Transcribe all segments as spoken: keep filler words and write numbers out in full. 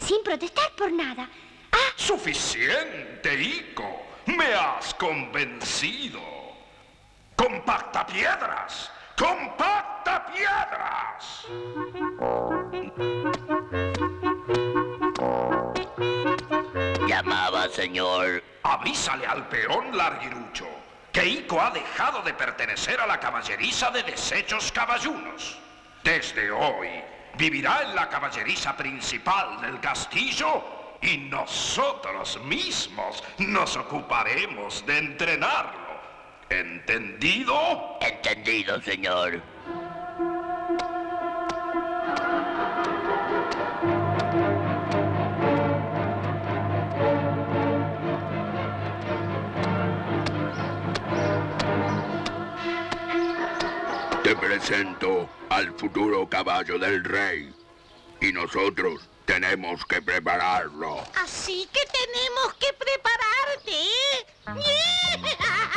sin protestar por nada. Ah. Suficiente, Ico. Me has convencido. ¡Compacta piedras! ¡Compacta piedras! Llamaba, señor. Avísale al peón Larguirucho que Ico ha dejado de pertenecer a la caballeriza de desechos caballunos. Desde hoy vivirá en la caballeriza principal del castillo y nosotros mismos nos ocuparemos de entrenarlo. ¿Entendido? Entendido, señor. Te presento al futuro caballo del rey. Y nosotros tenemos que prepararlo. Así que tenemos que prepararte, ¿eh?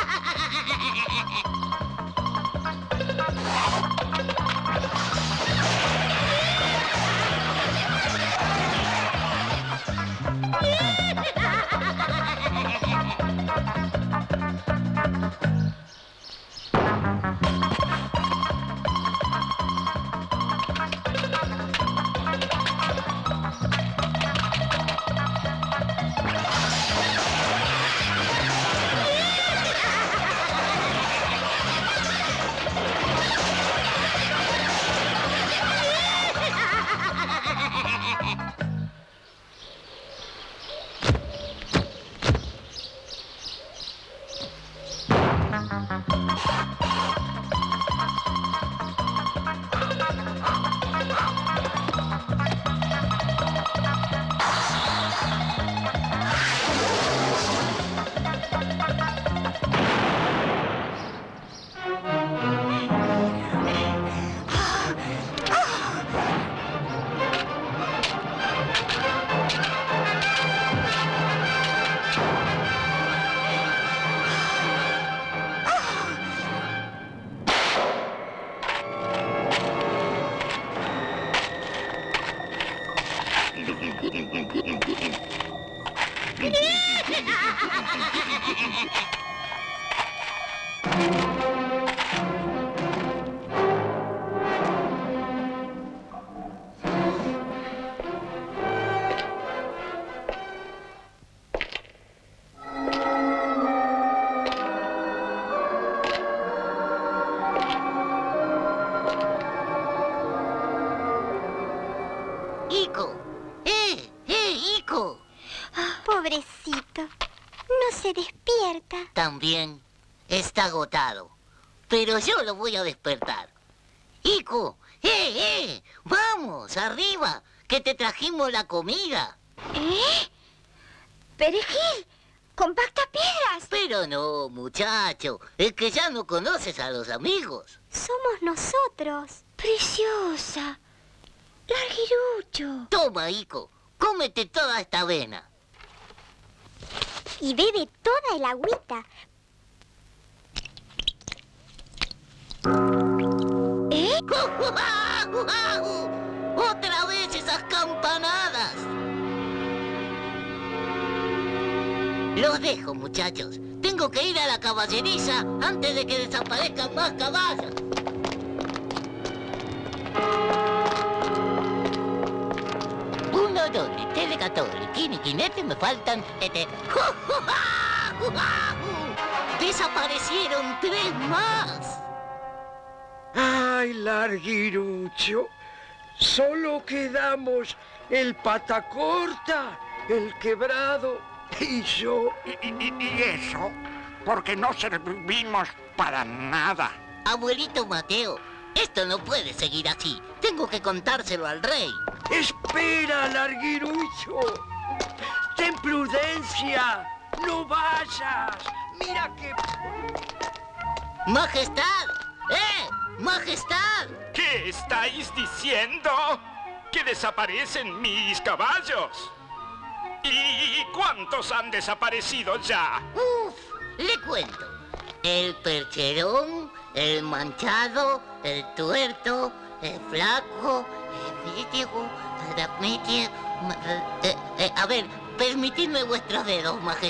Ico. ¡Eh! ¡Eh, Ico! Pobrecito. No se despierta. También está agotado. Pero yo lo voy a despertar. Ico. ¡Eh, eh! ¡Vamos, arriba! Que te trajimos la comida. ¿Eh? Perejil, compacta piedras. Pero no, muchacho. Es que ya no conoces a los amigos. Somos nosotros. Preciosa. Larguirucho. Toma, Ico. Cómete toda esta avena. Y bebe toda el agüita. ¿Eh? ¡Otra vez esas campanadas! Los dejo, muchachos. Tengo que ir a la caballeriza antes de que desaparezcan más caballos. Uno, dos, tres, catorce, quince, quince, me faltan... Este... ¡Desaparecieron tres más! ¡Ay, Larguirucho! Solo quedamos el Patacorta, el Quebrado y yo. ¿Y, y, y eso? Porque no servimos para nada. Abuelito Mateo, esto no puede seguir así. Tengo que contárselo al rey. ¡Espera, Larguirucho! ¡Ten prudencia! ¡No vayas! ¡Mira que... ¡Majestad! ¡Eh! ¡Majestad! ¿Qué estáis diciendo? ¿Que desaparecen mis caballos? ¿Y cuántos han desaparecido ya? ¡Uf! Le cuento. El percherón, el manchado, el tuerto, el flaco, el mítico, el magnífico, Eh, eh, a ver, permitidme vuestros dedos, majestad.